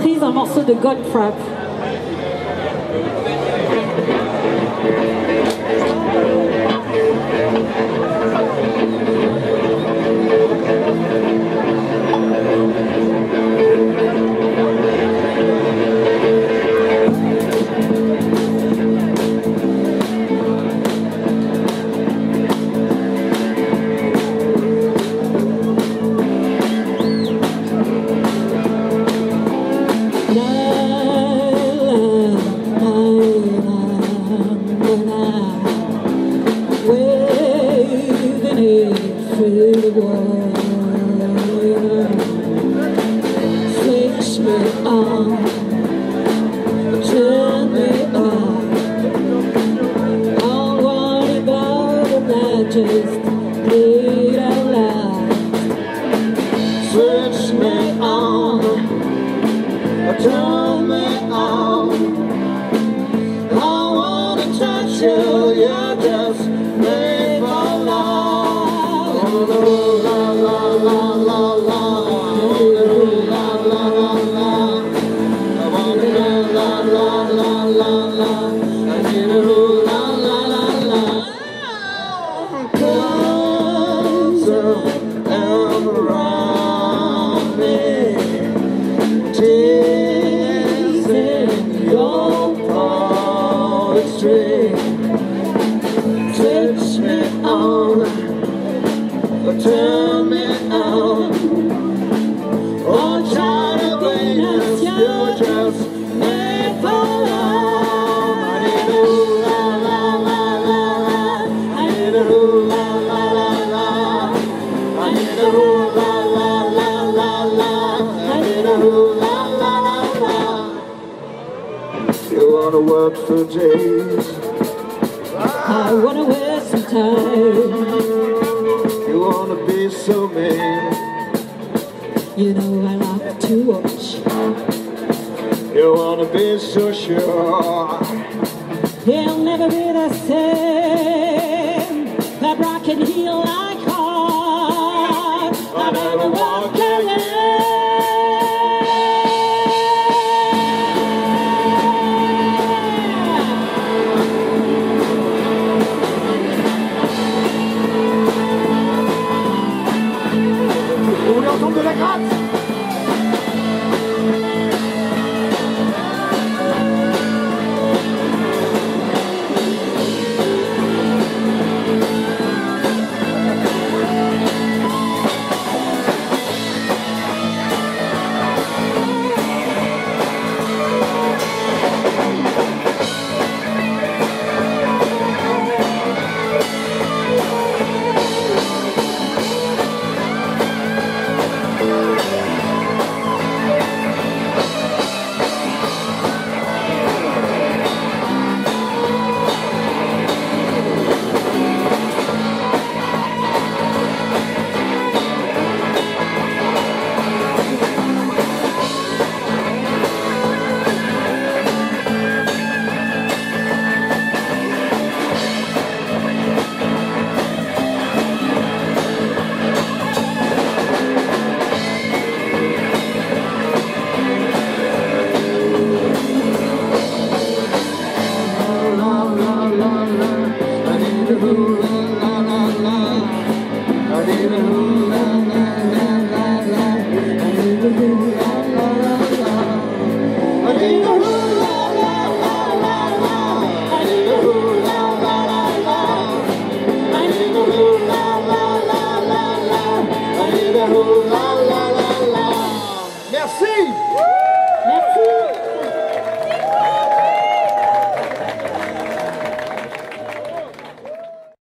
reprise d'un morceau de Goldfrapp. Switch me on, turn me on. Don't worry about the matches, play it out loud. Switch me on, turn me on. I wanna touch you, you're just made for love. La la la la la. Around me, tears in your poetry. Touch me on, turn me on. Oh, try to blame us, you're just made for love. I need a la la la la la. I need a la la la la. I need a la la la la la. I need a la la la la. You wanna work for days, I wanna waste some time. you wanna be so mean, You know I like to watch. you wanna be so sure. He'll never be the same. That rock and heel like heart. I'll never walk away. On est ensemble de la gratte. Merci. Merci.